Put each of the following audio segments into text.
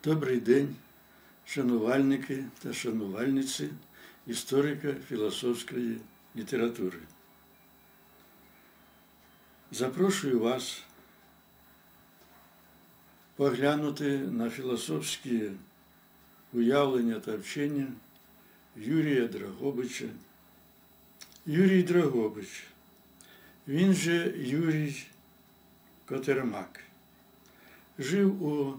Добрий день, шанувальники та шанувальниці історико-філософської літератури. Запрошую вас поглянути на філософські уявлення та вчення Юрія Драгобича. Юрій Драгобич, він же Юрій Котермак, жив у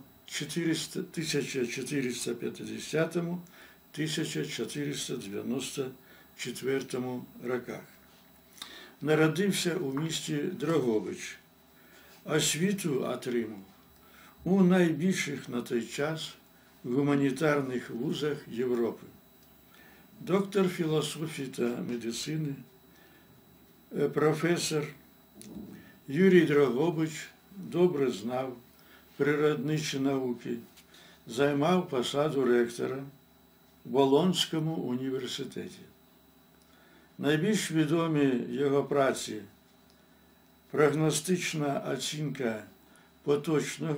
1450-1494 роках. Народився у місті Драгобич. Освіту отримав у найбільших на той час гуманітарних вузах Європи. Доктор філософії та медицини, професор Юрій Драгобич добре знав природничі науки, займав посаду ректора в Болонському університеті. Найбільш відомі його праці «Прогностична оцінка поточного»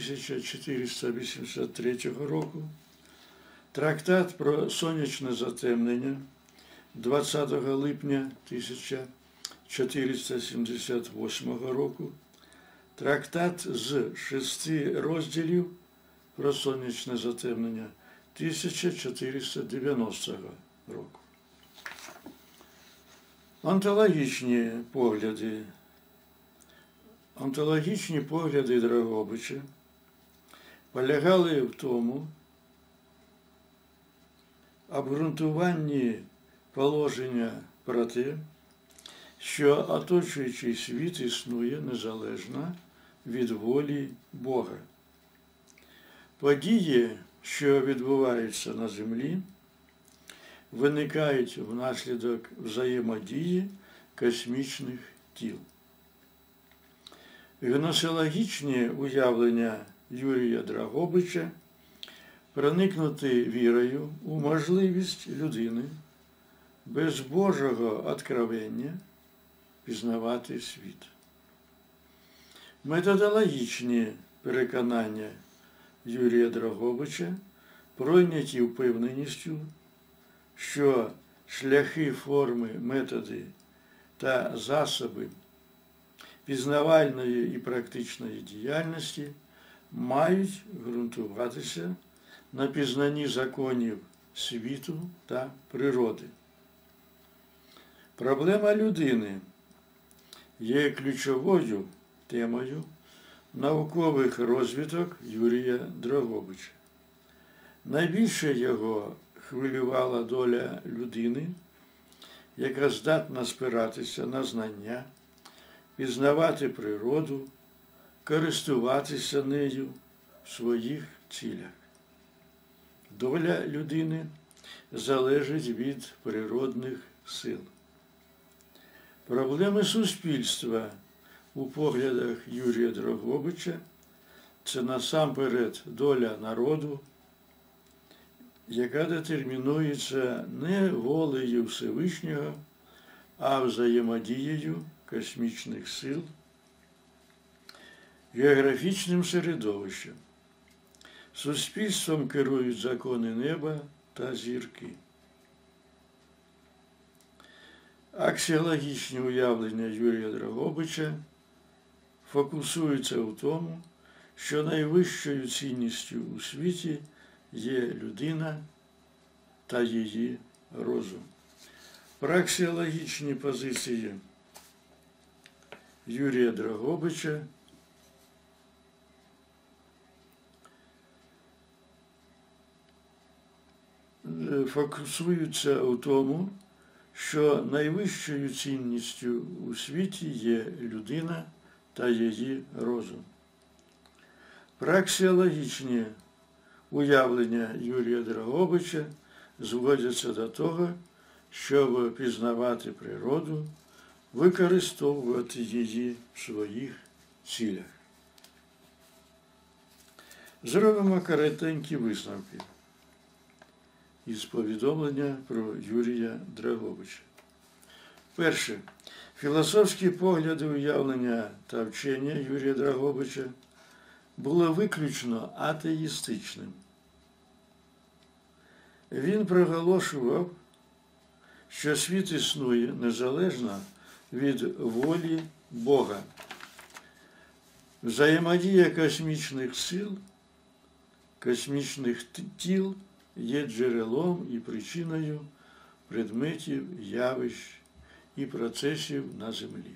1483 року, трактат про сонячне затемнення 20 липня 1478 року, трактат з 6 розділів про сонячне затемнення 1490 року. Онтологічні погляди Драгобича полягали в тому обґрунтуванні положення про те, що оточуючий світ існує незалежно від волі Бога. Події, що відбуваються на землі, виникають внаслідок взаємодії космічних тіл. Гносеологічні уявлення Юрія Драгобича проникнути вірою у можливість людини без Божого откровення пізнавати світ. Методологічні переконання Юрія Драгобича пройняті впевненістю, що шляхи, форми, методи та засоби пізнавальної і практичної діяльності мають ґрунтуватися на пізнанні законів світу та природи. Проблема людини є ключовою темою наукових розвиток Юрія Драгобича. Найбільше його хвилювала доля людини, яка здатна спиратися на знання, пізнавати природу, користуватися нею в своїх цілях. Доля людини залежить від природних сил. Проблеми суспільства у поглядах Юрія Драгобича – це насамперед доля народу, яка детермінується не волею Всевишнього, а взаємодією космічних сил, географічним середовищем. Суспільством керують закони неба та зірки. Аксіологічні уявлення Юрія Драгобича фокусуються в тому, що найвищою цінністю у світі є людина та її розум. Праксіологічні позиції Юрія Драгобича фокусуються у тому, що найвищою цінністю у світі є людина та її розум. Праксіологічні уявлення Юрія Драгобича зводяться до того, щоб пізнавати природу, використовувати її в своїх цілях. Зробимо коротенькі висновки із повідомлення про Юрія Драгобича. Перше. Філософські погляди, уявлення та вчення Юрія Драгобича було виключно атеїстичним. Він проголошував, що світ існує незалежно від волі Бога. Взаємодія космічних сил, космічних тіл є джерелом і причиною предметів, явищ і процесів на Землі.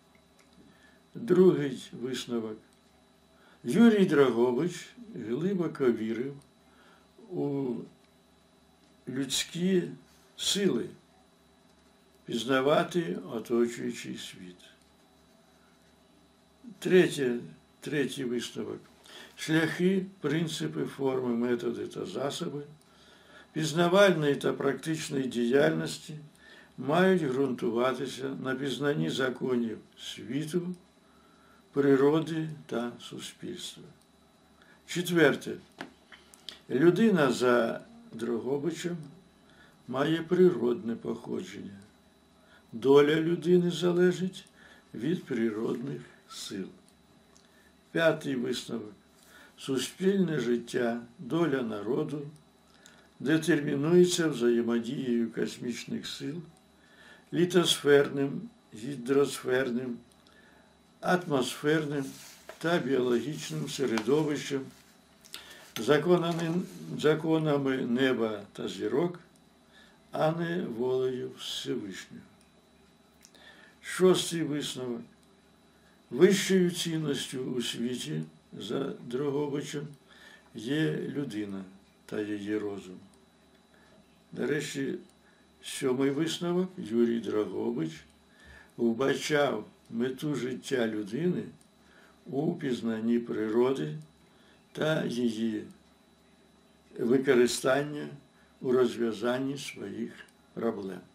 Другий висновок. Юрій Драгович глибоко вірив у людські сили пізнавати оточуючий світ. Третій висновок. Шляхи, принципи, форми, методи та засоби пізнавальної та практичної діяльності мають ґрунтуватися на пізнанні законів світу, природи та суспільства. Четверте. Людина за Дрогобичем має природне походження. Доля людини залежить від природних сил. П'ятий висновок. Суспільне життя, доля народу детермінується взаємодією космічних сил, літосферним, гідросферним, атмосферним та біологічним середовищем, законами неба та зірок, а не волею Всевишнього. Шостий висновок. Вищою цінністю у світі за Дрогобичем є людина та її розум. Нарешті, сьомий висновок. Юрій Дрогобич вбачав мету життя людини у пізнанні природи та її використання у розв'язанні своїх проблем.